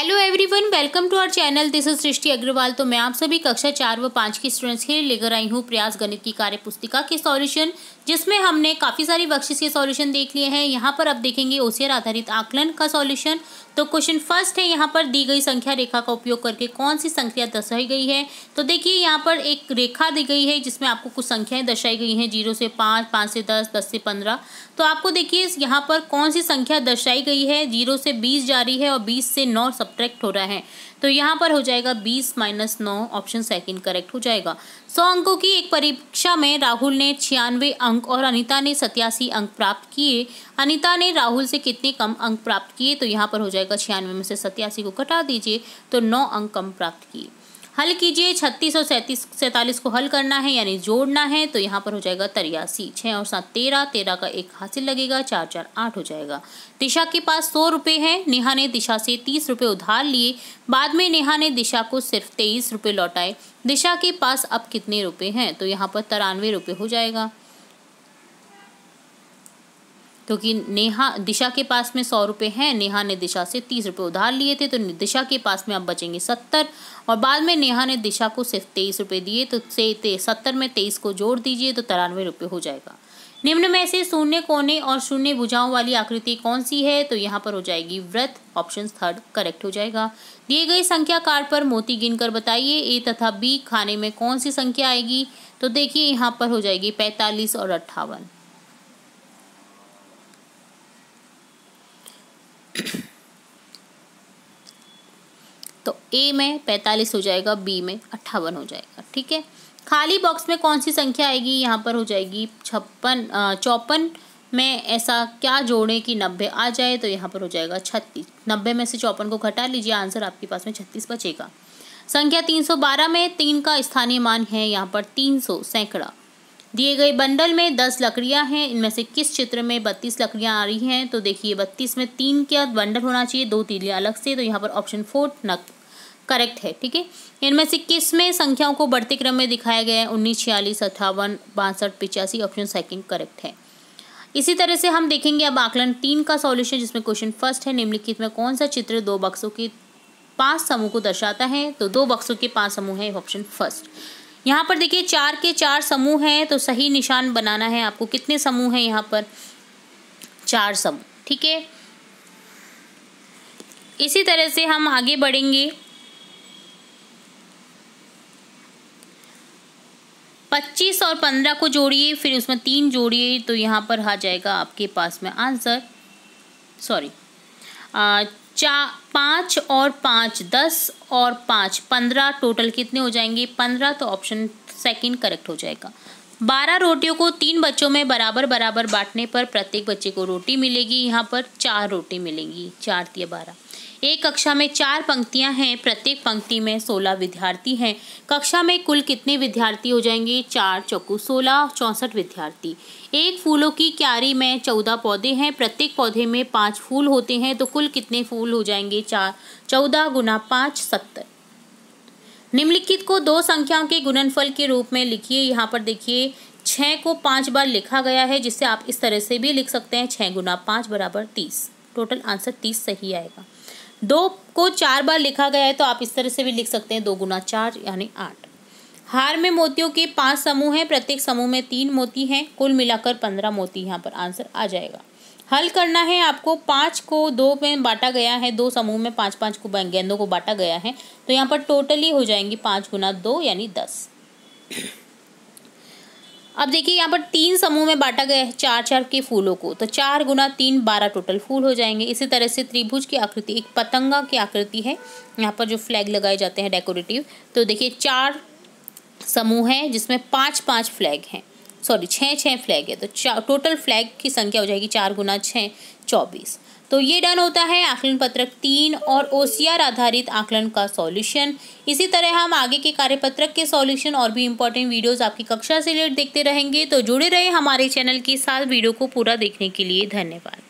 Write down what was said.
Hello everyone, welcome to our channel. This is Srishti Agarwal. तो मैं आप सभी कक्षा 4 व 5 की स्टूडेंट्स के लिए लेकर आई हूँ प्रयास गणित की कार्य पुस्तिका के सॉल्यूशन, जिसमें हमने काफ़ी सारी बख्शिश के सॉल्यूशन देख लिए हैं। यहाँ पर अब देखेंगे ओसीआर आधारित आकलन का सॉल्यूशन। तो क्वेश्चन फर्स्ट है, यहाँ पर दी गई संख्या रेखा का उपयोग करके कौन सी संख्या दर्शाई गई है। तो देखिए यहाँ पर एक रेखा दी गई है जिसमें आपको कुछ संख्याएं दर्शाई गई हैं, 0 से 5, 5 से 10, 10 से 15। तो आपको देखिए यहाँ पर कौन सी संख्या दर्शाई गई है, 0 से 20 जा रही है और 20 से 9 सब्ट्रैक्ट हो रहा है। तो यहाँ पर हो जाएगा 20 - 9, ऑप्शन सेकंड करेक्ट हो जाएगा। 100 अंकों की एक परीक्षा में राहुल ने 96 अंक और अनीता ने 87 अंक प्राप्त किए। अनीता ने राहुल से कितने कम अंक प्राप्त किए। तो यहाँ पर हो जाएगा 96 में से 87 को घटा दीजिए तो 9 अंक कम प्राप्त किए। हल कीजिए, 36 और 47 को हल करना है यानी जोड़ना है। तो यहाँ पर हो जाएगा 83, 6 और 7 13, 13 का एक हासिल लगेगा, 4 4 8 हो जाएगा। दिशा के पास 100 रुपये हैं। नेहा ने दिशा से 30 रुपये उधार लिए। बाद में नेहा ने दिशा को सिर्फ 23 रुपये लौटाए। दिशा के पास अब कितने रुपये हैं। तो यहाँ पर 93 रुपये हो जाएगा, क्योंकि दिशा के पास में 100 रुपये हैं। नेहा ने दिशा से 30 रुपये उधार लिए थे, तो दिशा के पास में अब बचेंगे 70। और बाद में नेहा ने दिशा को सिर्फ 23 रुपये दिए, तो 70 में 23 को जोड़ दीजिए तो 93 रुपये हो जाएगा। निम्न में से शून्य कोने और शून्य भुजाओं वाली आकृति कौन सी है। तो यहाँ पर हो जाएगी वृत्त, ऑप्शन थर्ड करेक्ट हो जाएगा। दिए गई संख्या कार्ड पर मोती गिनकर बताइए, ए तथा बी खाने में कौन सी संख्या आएगी। तो देखिए यहाँ पर हो जाएगी 45 और 58। तो ए में 45 हो जाएगा, बी में 58 हो जाएगा। ठीक है, खाली बॉक्स में कौन सी संख्या आएगी। यहाँ पर हो जाएगी 54 में ऐसा क्या जोड़ें कि 90 आ जाए। तो यहाँ पर हो जाएगा 36। 90 में से 54 को घटा लीजिए, आंसर आपके पास में 36 बचेगा। संख्या 312 में 3 का स्थानीय मान है, यहाँ पर 300 सैकड़ा। दिए गए बंडल में 10 लकड़ियां हैं, इनमें से किस चित्र में 32 लकड़ियां आ रही हैं। तो देखिए 32 में 3 का बंडल होना चाहिए, 2 तीलियां अलग से। तो यहाँ पर ऑप्शन 4 नक करेक्ट है। ठीक है, इनमें से किस में संख्याओं को बढ़ते क्रम में दिखाया गया है। 19, 46, 58, 62, 85, ऑप्शन सेकंड करेक्ट है। इसी तरह से हम देखेंगे अब आकलन 3 का सॉल्यूशन, जिसमें क्वेश्चन फर्स्ट है, निम्नलिखित में कौन सा चित्र 2 बक्सों के 5 समूह को दर्शाता है। तो 2 बक्सों के 5 समूह है, ऑप्शन फर्स्ट। यहाँ पर देखिए 4 के 4 समूह हैं, तो सही निशान बनाना है आपको। कितने समूह हैं यहाँ पर, 4 समूह। ठीक है, इसी तरह से हम आगे बढ़ेंगे। 25 और 15 को जोड़िए, फिर उसमें 3 जोड़िए, तो यहाँ पर आ जाएगा आपके पास में आंसर, 5 और 5 10 और 5 15, टोटल कितने हो जाएंगे 15। तो ऑप्शन सेकंड करेक्ट हो जाएगा। 12 रोटियों को 3 बच्चों में बराबर बराबर बांटने पर प्रत्येक बच्चे को रोटी मिलेगी। यहाँ पर 4 रोटी मिलेंगी, 4 × 12। एक कक्षा में 4 पंक्तियां हैं, प्रत्येक पंक्ति में 16 विद्यार्थी हैं। कक्षा में कुल कितने विद्यार्थी हो जाएंगे, 4 चौकू 16, 64 विद्यार्थी। एक फूलों की क्यारी में 14 पौधे हैं, प्रत्येक पौधे में 5 फूल होते हैं, तो कुल कितने फूल हो जाएंगे, 14 × 5 70। निम्नलिखित को 2 संख्याओं के गुणनफल के रूप में लिखिए। यहाँ पर देखिए 6 को 5 बार लिखा गया है, जिससे आप इस तरह से भी लिख सकते हैं, 6 × 5 = 30। टोटल आंसर 30 सही आएगा। 2 को 4 बार लिखा गया है, तो आप इस तरह से भी लिख सकते हैं, 2 × 4 यानी 8। हार में मोतियों के 5 समूह हैं, प्रत्येक समूह में 3 मोती हैं, कुल मिलाकर 15 मोती यहाँ पर आंसर आ जाएगा। हल करना है आपको। 5 को 2 में बांटा गया है, 2 समूह में 5-5 को गेंदों को बांटा गया है, तो यहाँ पर टोटली हो जाएंगी 5 × 2 यानी 10। अब देखिए यहाँ पर 3 समूह में बांटा गया है 4-4 के फूलों को, तो 4 × 3 12 टोटल फूल हो जाएंगे। इसी तरह से त्रिभुज की आकृति, एक पतंगा की आकृति है, यहाँ पर जो फ्लैग लगाए जाते हैं डेकोरेटिव, तो देखिए 4 समूह हैं जिसमें 5-5 फ्लैग हैं, 6 फ्लैग है, तो टोटल फ्लैग की संख्या हो जाएगी 4 × 6 24। तो ये डन होता है आकलन पत्रक 3 और ओसीआर आधारित आकलन का सॉल्यूशन। इसी तरह हम आगे के कार्यपत्रक के सॉल्यूशन और भी इंपॉर्टेंट वीडियोस आपकी कक्षा से रिलेटेड देखते रहेंगे, तो जुड़े रहे हमारे चैनल के साथ। वीडियो को पूरा देखने के लिए धन्यवाद।